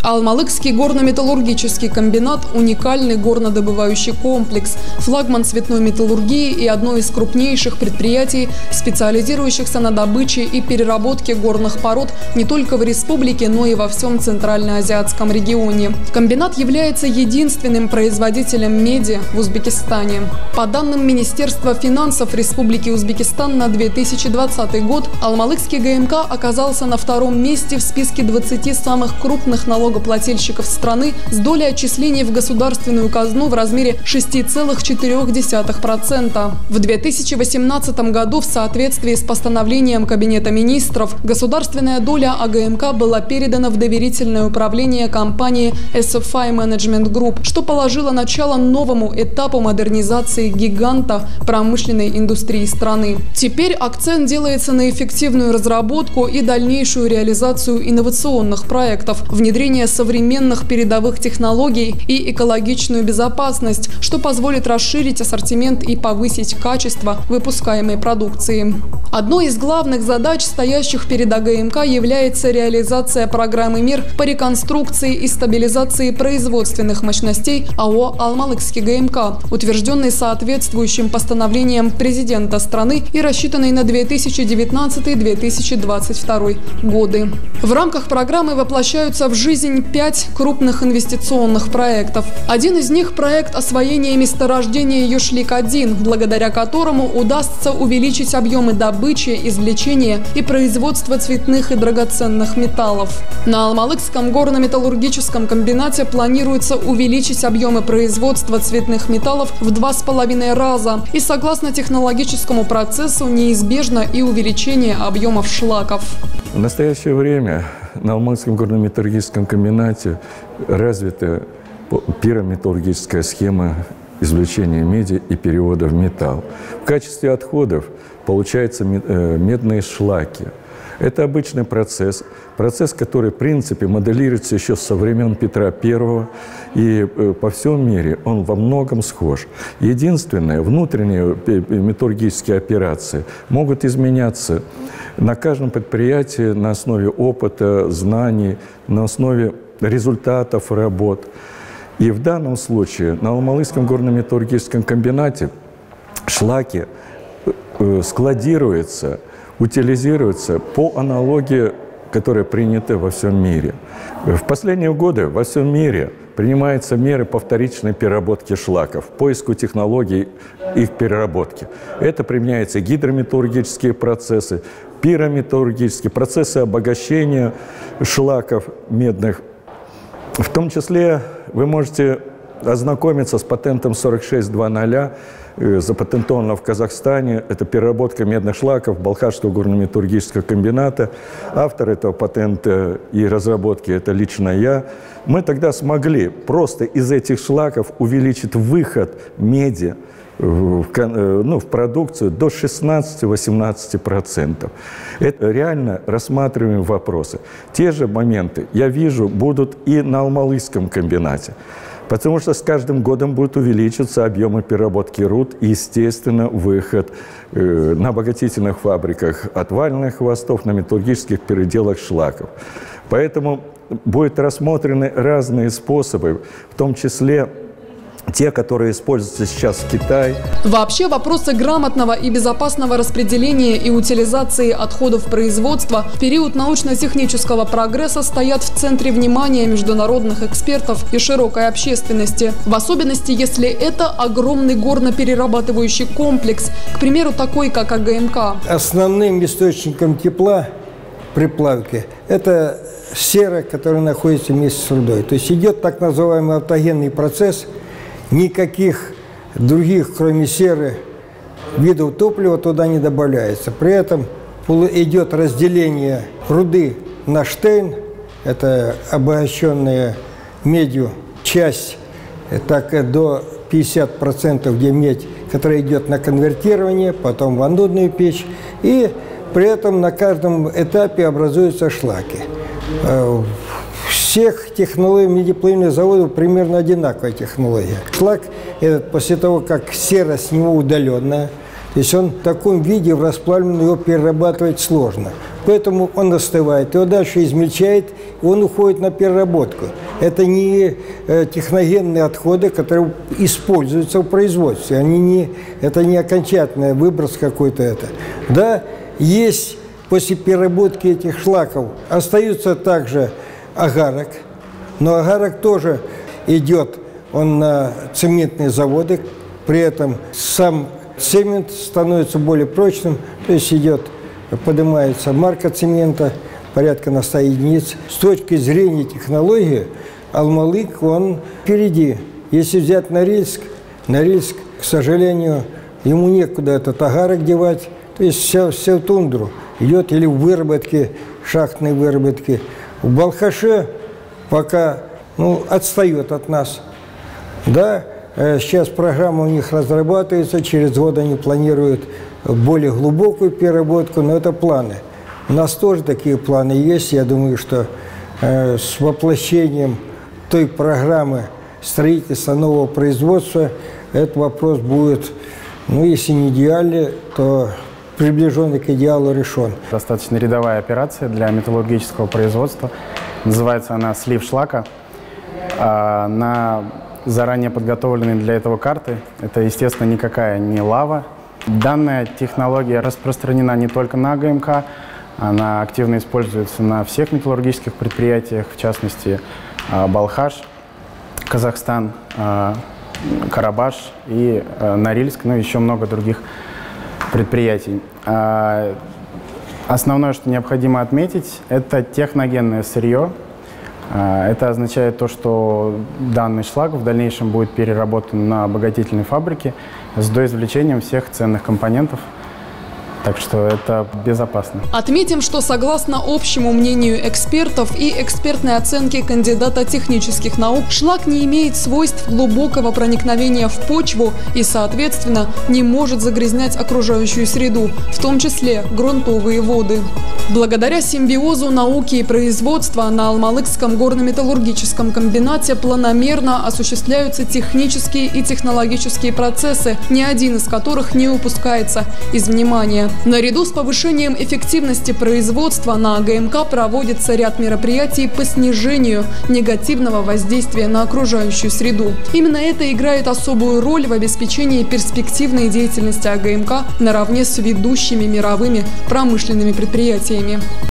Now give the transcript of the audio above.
Алмалыкский горно-металлургический комбинат – уникальный горнодобывающий комплекс, флагман цветной металлургии и одно из крупнейших предприятий, специализирующихся на добыче и переработке горных пород не только в республике, но и во всем Центральноазиатском регионе. Комбинат является единственным производителем меди в Узбекистане. По данным Министерства финансов Республики Узбекистан на 2020 год, Алмалыкский ГМК оказался на втором месте в списке 20 самых крупных налогоплательщиков страны с долей отчислений в государственную казну в размере 6,4%. В 2018 году в соответствии с постановлением Кабинета министров государственная доля АГМК была передана в доверительное управление компании SFI Management Group, что положило начало новому этапу модернизации гиганта промышленной индустрии страны. Теперь акцент делается на эффективную разработку и дальнейшую реализацию инновационных проектов, внедрение современных передовых технологий и экологичную безопасность, что позволит расширить ассортимент и повысить качество выпускаемой продукции. Одной из главных задач, стоящих перед АГМК, является реализация программы мер по реконструкции и стабилизации производственных мощностей АО «Алмалыкский ГМК», утвержденной соответствующим постановлением президента страны и рассчитанной на 2019-2022 годы. В рамках программы воплощаются в жизнь 5 крупных инвестиционных проектов. Один из них – проект освоения месторождения Юшлик-1, благодаря которому удастся увеличить объемы добычи, извлечения и производства цветных и драгоценных металлов. На Алмалыкском горно-металлургическом комбинате планируется увеличить объемы производства цветных металлов в 2,5 раза. И согласно технологическому процессу неизбежно и увеличение объемов шлаков. В настоящее время на Алмалыкском горно-металлургическом комбинате развита пирометаллургическая схема извлечения меди и перевода в металл. В качестве отходов получаются медные шлаки. Это обычный процесс, который, в принципе, моделируется еще со времен Петра I, и по всему миру он во многом схож. Единственное, внутренние металлургические операции могут изменяться на каждом предприятии на основе опыта, знаний, на основе результатов работ. И в данном случае на Алмалыкском горно-металлургическом комбинате шлаки складируются, утилизируются по аналогии, которая принята во всем мире. В последние годы во всем мире принимаются меры по вторичной переработке шлаков, поиску технологий их переработки. Это применяются гидрометаллургические процессы, пирометаллургические процессы обогащения шлаков медных. В том числе вы можете ознакомиться с патентом 4620, запатентованного в Казахстане. Это переработка медных шлаков Балхашского горно-металлургического комбината. Автор этого патента и разработки – это лично я. Мы тогда смогли просто из этих шлаков увеличить выход меди в продукцию до 16-18%. Это реально рассматриваемые вопросы. Те же моменты, я вижу, будут и на Алмалыкском комбинате. Потому что с каждым годом будут увеличиваться объемы переработки руд и, естественно, выход на обогатительных фабриках отвальных хвостов, на металлургических переделах шлаков. Поэтому будут рассмотрены разные способы, в том числе те, которые используются сейчас в Китае. Вообще вопросы грамотного и безопасного распределения и утилизации отходов производства в период научно-технического прогресса стоят в центре внимания международных экспертов и широкой общественности. В особенности, если это огромный горно-перерабатывающий комплекс, к примеру, такой, как АГМК. Основным источником тепла при плавке – это сера, которая находится вместе с рудой. То есть идет так называемый автогенный процесс. Никаких других, кроме серы, видов топлива туда не добавляется. При этом идет разделение руды на штейн, это обогащенная медью часть, так до 50%, где медь, которая идет на конвертирование, потом в анодную печь, и при этом на каждом этапе образуются шлаки. Всех технологий медиплавильных заводов примерно одинаковая технология. Шлак этот, после того, как сера с него удаленная, то есть он в таком виде в расплавленном его перерабатывать сложно. поэтому он остывает. Его дальше измельчает, и он уходит на переработку. Это не техногенные отходы, которые используются в производстве. Это не окончательный выброс какой-то. Да, есть после переработки этих шлаков остается также агарок, но агарок тоже идет на цементные заводы, при этом сам цемент становится более прочным, то есть поднимается марка цемента, порядка на 100 единиц. С точки зрения технологии Алмалык, он впереди. Если взять Норильск, к сожалению, ему некуда этот агарок девать, то есть все в тундру идет или в выработке, шахтной выработке. В Балхаше пока отстает от нас. Да, сейчас программа у них разрабатывается, через год они планируют более глубокую переработку, но это планы. У нас тоже такие планы есть. Я думаю, что с воплощением той программы строительства нового производства этот вопрос будет, если не идеальный, то приближенный к идеалу решен. Достаточно рядовая операция для металлургического производства. Называется она слив шлака. На заранее подготовленные для этого карты. Это, естественно, никакая не лава. Данная технология распространена не только на АГМК, она активно используется на всех металлургических предприятиях, в частности, Балхаш, Казахстан, Карабаш и Норильск, еще много других предприятий. Основное, что необходимо отметить, это техногенное сырье. Это означает то, что данный шлак в дальнейшем будет переработан на обогатительной фабрике с доизвлечением всех ценных компонентов. Так что это безопасно. Отметим, что согласно общему мнению экспертов и экспертной оценке кандидата технических наук, шлак не имеет свойств глубокого проникновения в почву и, соответственно, не может загрязнять окружающую среду, в том числе грунтовые воды. Благодаря симбиозу науки и производства на Алмалыкском горно-металлургическом комбинате планомерно осуществляются технические и технологические процессы, ни один из которых не упускается из внимания. Наряду с повышением эффективности производства на АГМК проводится ряд мероприятий по снижению негативного воздействия на окружающую среду. Именно это играет особую роль в обеспечении перспективной деятельности АГМК наравне с ведущими мировыми промышленными предприятиями.